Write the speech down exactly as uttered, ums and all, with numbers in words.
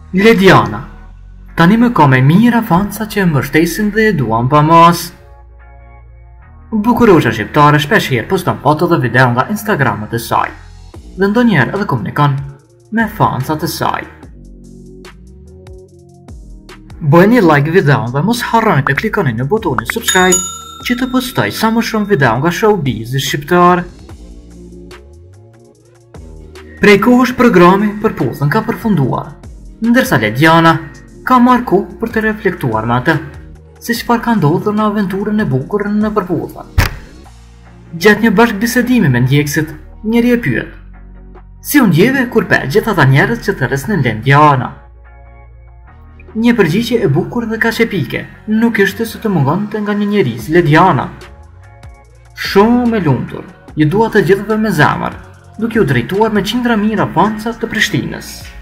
Lediana. Tani më ka me mira fanca që më shtesin dhe e duan pa mas. Bukurosha shqiptare shpesh herë poston foto dhe video nga Instagramet e saj, dhe ndonjëherë edhe komunikon me fancat e saj. Bëjeni like videon dhe mos harroni të klikoni në butonin subscribe që të postoj sa më shumë video nga showbizi shqiptar. Prej kohësh programi për puthën ka përfunduar, ndërsa Lediana ka marrë kohë për të reflektuar me atë, se çfarë ka ndodhur në aventurën e bukur në përputhën. Gjatë një bashkëbisedimi me ndjekësit, njëri e pyet: "Si u ndjeve kur pe gjithë ata njerëz që të rresnin Lediana?" Një përgjigje e bukur dhe kaq epike nuk ishte se të mungonte nga një njerëz si Lediana. Shumë e lumtur, ju dua të gjithëve me zemër, duke u drejtuar me qindra mira fanca të Prishtinës.